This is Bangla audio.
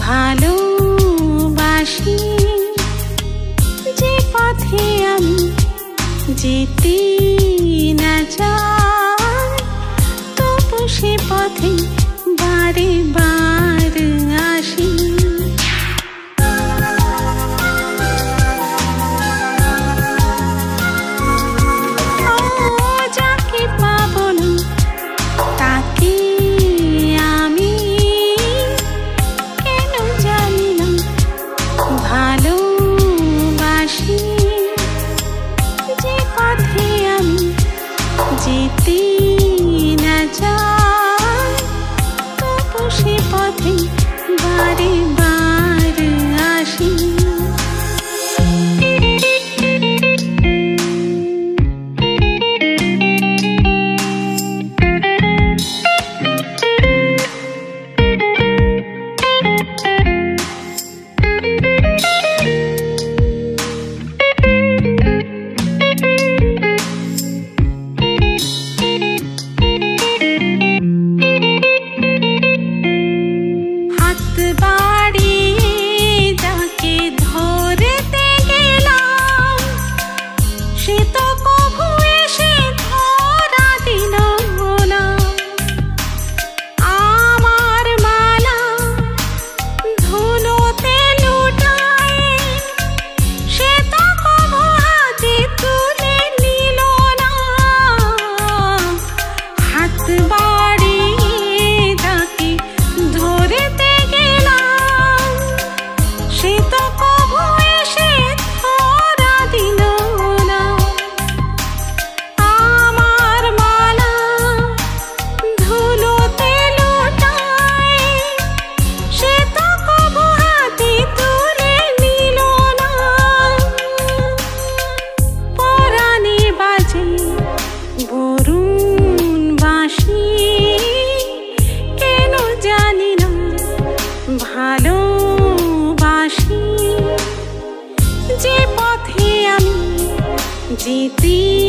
ভালোবাসি যে পথে আমি যেতে না চাই, তবু সে পথে বারে বার আসি। যাকে পাবো না তাকে আমি কেন জানি না ভালোবাসি যে পথে আমি যেতে না চাই, তবু সে পথে বারে বার আসি। ভালোবাসি যে পথে আমি যেতে